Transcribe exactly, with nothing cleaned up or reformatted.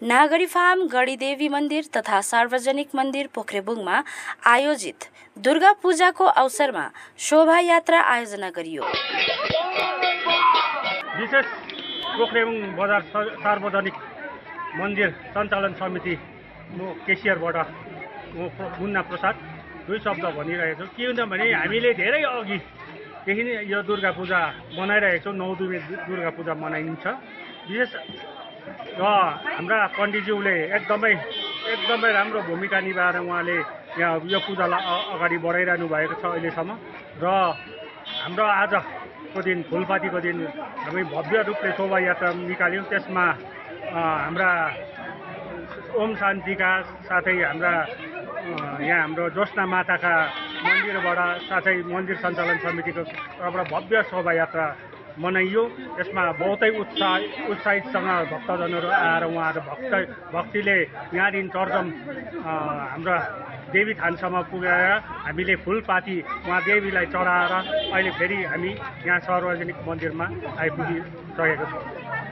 नागरी फार्म गढीदेवी मन्दिर तथा सार्वजनिक मन्दिर पोख्रेबुङमा आयोजित दुर्गा पूजाको अवसरमा शोभायात्रा आयोजना गरियो। विशेष पोख्रेबुङ बजार सार्वजनिक मन्दिर सञ्चालन समिति म केसियरबाट म मुन्ना प्रसाद दुई शब्द भनिरहेको छु। किनभने हामीले धेरै अघिदेखि नै यो दुर्गा पूजा मनाइरहेको छौँ। नौ दुई दुर्गा पूजा मनाइन्छ। विशेष र हाम्रा पण्डितज्यूले एकदमै एकदमै राम्रो भूमिका निभाएर उहाँले यहाँ यो पूजालाई अगाडि बढाइरहनु भएको छ अहिलेसम्म। र हाम्रो आजको दिन फुलपातीको दिन हामी भव्य रूपले शोभायात्रा निकाल्यौँ। त्यसमा हाम्रा ओम शान्तिका साथै हाम्रा यहाँ हाम्रो ज्योत्सना माताका मन्दिरबाट साथै मन्दिर सञ्चालन समितिको तर्फबाट भव्य शोभायात्रा मनाइयो। यसमा बहुतै उत्साह उत्साहितसँग भक्तजनहरू आएर उहाँहरू भक्त भक्तिले यहाँदेखि चर्चम हाम्रा देवी थानसम्म पुगेर हामीले फुलपाती उहाँ देवीलाई चढाएर अहिले फेरि हामी यहाँ सार्वजनिक मन्दिरमा आइपुगिसकेको छौँ।